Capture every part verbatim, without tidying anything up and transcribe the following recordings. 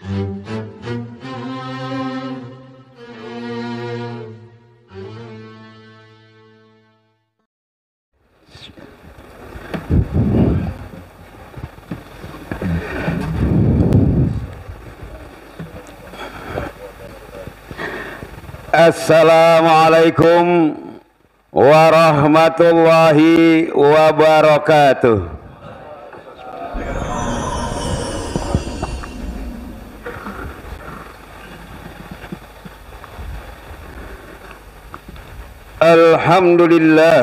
Assalamualaikum warahmatullahi wabarakatuh. Alhamdulillah,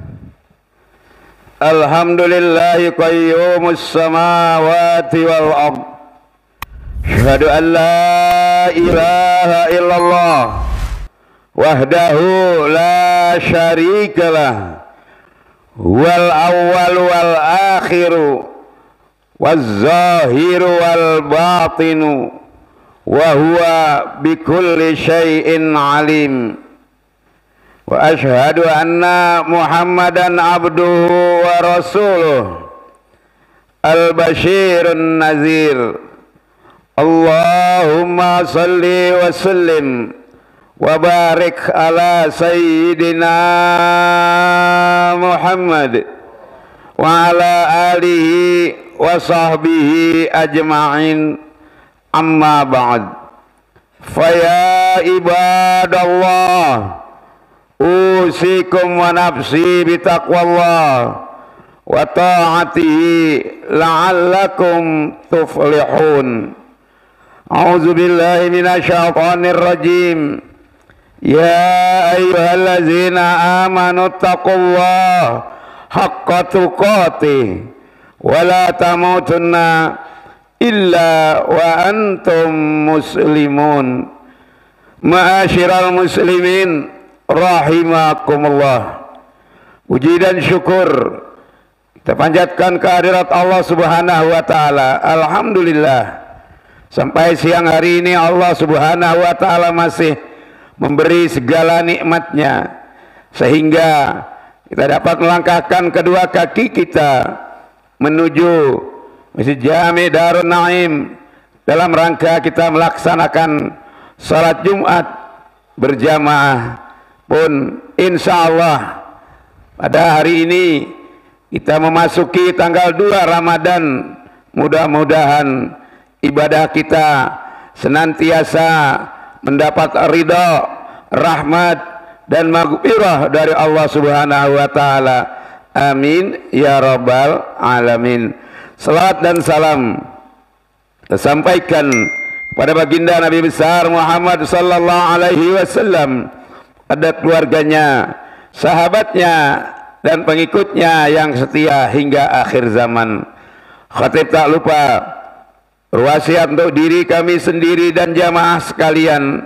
alhamdulillahi qayyumus samawati wal ard. Asyhadu an la ilaha illallah wahdahu la syarikalah, wal awwal wal akhiru waz zahiru wal batinu, wa huwa bikulli syai'in alim. Wa ashhadu anna Muhammadan abduhu wa rasuluh, al bashirun nazir. Allahumma salli wa sallim wa barik ala sayyidina Muhammad wa ala alihi wa sahbihi ajma'in, amma ba'd. Faya ibadallah, usikum wa nafsi bitaqwallah wa ta'atihi la'allakum tuflihun. A'udzu billahi minasyaitonir rajim. Ya ayyuhallazina amanu taqullaha haqqa tuqatih wa la tamutunna illa wa antum muslimun. Ma'asyiral muslimin rahimakumullah. Puji dan syukur kita panjatkan kehadirat Allah Subhanahu wa taala. Alhamdulillah, sampai siang hari ini Allah Subhanahu wa taala masih memberi segala nikmatnya sehingga kita dapat melangkahkan kedua kaki kita menuju Masjid Jami Darun Naim dalam rangka kita melaksanakan salat Jumat berjamaah. Pun insya Allah pada hari ini kita memasuki tanggal dua Ramadan, mudah-mudahan ibadah kita senantiasa mendapat ridha, rahmat dan maghfirah dari Allah Subhanahu wa taala. Amin ya rabbal alamin. Salat dan salam tersampaikan pada baginda Nabi besar Muhammad sallallahu alaihi wasallam, ada keluarganya, sahabatnya dan pengikutnya yang setia hingga akhir zaman. Khatib tak lupa berwasiat untuk diri kami sendiri dan jamaah sekalian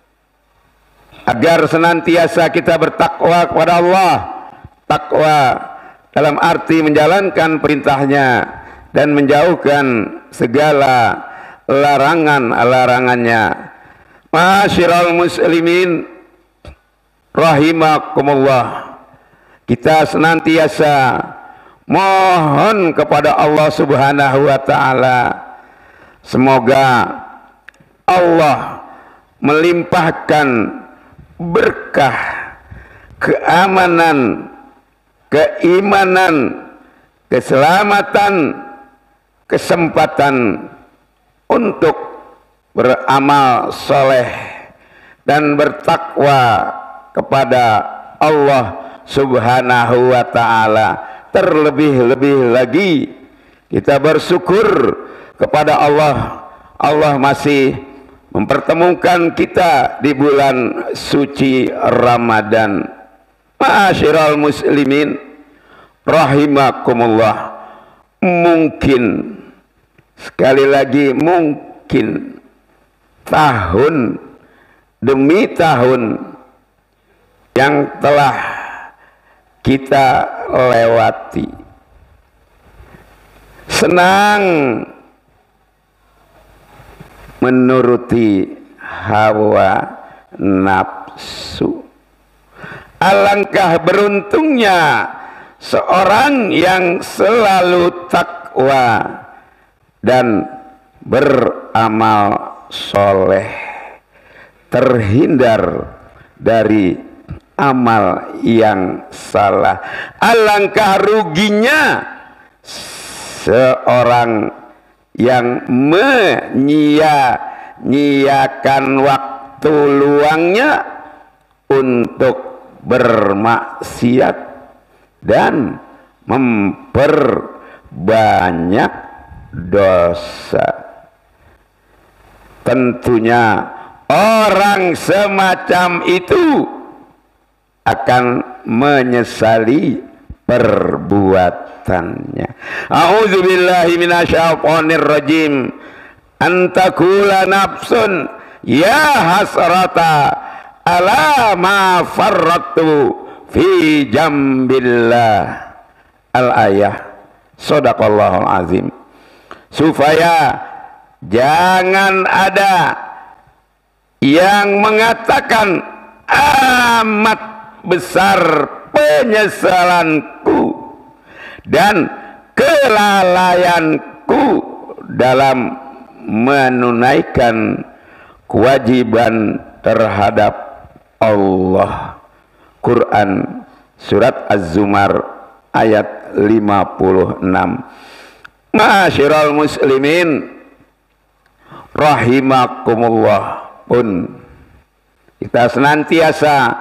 agar senantiasa kita bertakwa kepada Allah. Takwa dalam arti menjalankan perintahnya dan menjauhkan segala larangan-larangannya. Ma'asyiral muslimin rahimakumullah, kita senantiasa mohon kepada Allah Subhanahu wa taala semoga Allah melimpahkan berkah, keamanan, keimanan, keselamatan, kesempatan untuk beramal soleh dan bertakwa kepada Allah Subhanahu wa ta'ala. Terlebih-lebih lagi kita bersyukur kepada Allah, Allah masih mempertemukan kita di bulan suci Ramadan. Ma'asyiral muslimin rahimakumullah, mungkin, sekali lagi mungkin, tahun demi tahun yang telah kita lewati senang menuruti hawa nafsu. Alangkah beruntungnya seorang yang selalu takwa dan beramal soleh, terhindar dari amal yang salah. Alangkah ruginya seorang yang menyia-nyiakan waktu luangnya untuk bermaksiat dan memperbanyak dosa. Tentunya orang semacam itu akan menyesali perbuatannya. A'udzubillahi minasyaitonir rajim. Antakula nafsun ya hasrata ala ma farratu fi jambillah. Al-ayah. Shadaqallahul azim. Supaya jangan ada yang mengatakan amat besar penyesalanku dan kelalaianku dalam menunaikan kewajiban terhadap Allah. Quran surat Az-Zumar ayat lima puluh enam. Ma'asyiral muslimin rahimakumullah, pun kita senantiasa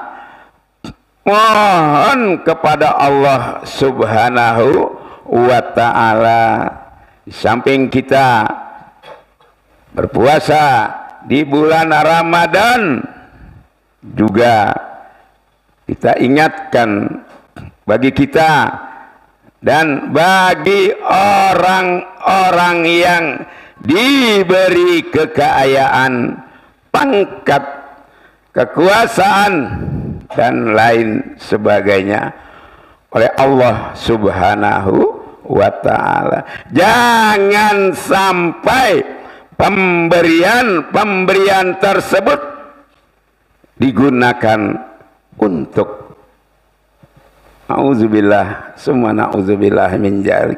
mohon kepada Allah Subhanahu wa ta'ala. Di samping kita berpuasa di bulan Ramadan, juga kita ingatkan bagi kita dan bagi orang-orang yang diberi kekayaan, pangkat, kekuasaan dan lain sebagainya oleh Allah Subhanahu wa ta'ala. Jangan sampai pemberian-pemberian tersebut digunakan untuk, auzubillah, summa na'udzubillah min dzalik,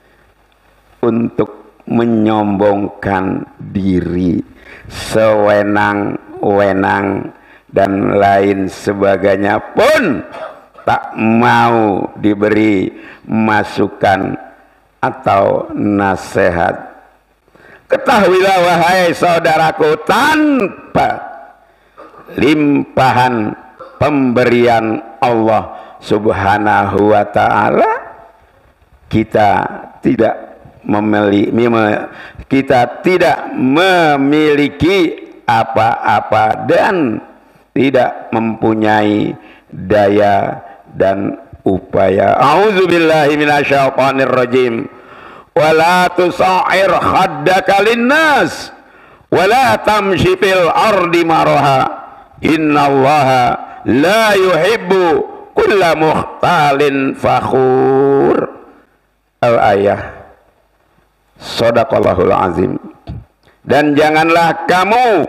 untuk menyombongkan diri, sewenang-wenang dan lain sebagainya pun tak mau diberi masukan atau nasihat. Ketahuilah wahai saudaraku, tanpa limpahan pemberian Allah Subhanahu wa ta'ala, kita tidak memiliki kita tidak memiliki apa-apa dan tidak mempunyai daya dan upaya. A'udzubillahi minasyaitonir rajim. Wala tusa'ir khaddaka linnas wala tamshi fil ardi maraha innallaha la yuhibbu kulla mukhtalin fakhur. Al-ayah. Shadaqallahul azim. Dan janganlah kamu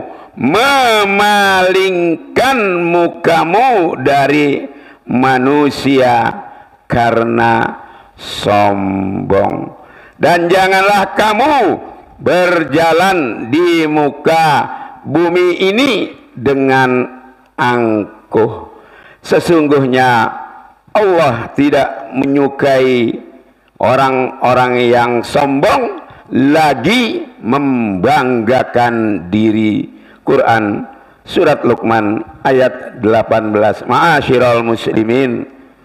memalingkan mukamu dari manusia karena sombong. Dan janganlah kamu berjalan di muka bumi ini dengan angkuh. Sesungguhnya Allah tidak menyukai orang-orang yang sombong lagi membanggakan diri. Quran surat Luqman ayat delapan belas. Ma'asyiral muslimin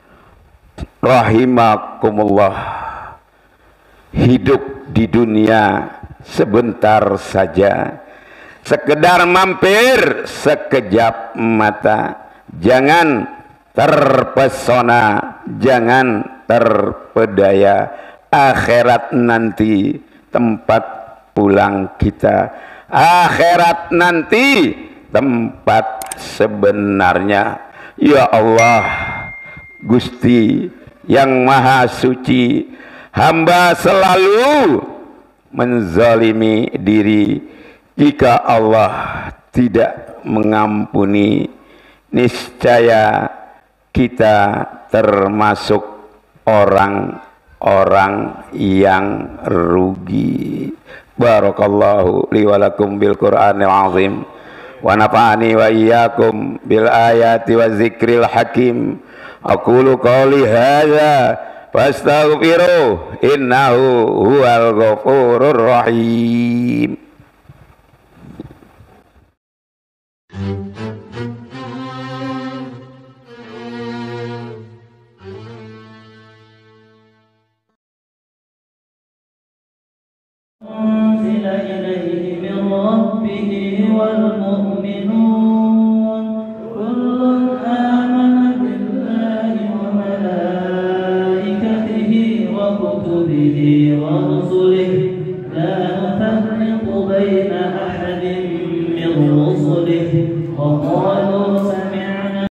rahimakumullah. Hidup di dunia sebentar saja, sekedar mampir sekejap mata. Jangan terpesona, jangan terpedaya. Akhirat nanti tempat pulang kita. Akhirat nanti tempat sebenarnya. Ya Allah, Gusti yang Maha Suci, hamba selalu menzalimi diri. Jika Allah tidak mengampuni, niscaya kita termasuk orang-orang yang rugi. Barakallahu li wa lakum bil Qur'anil azim wa nafa'ani wa iyyakum bil ayati wa zikril hakim. Aqulu qawli hadza fastaghfiruh innahu huwal ghafurur rahim. أنزل إليه من ربه والمؤمنون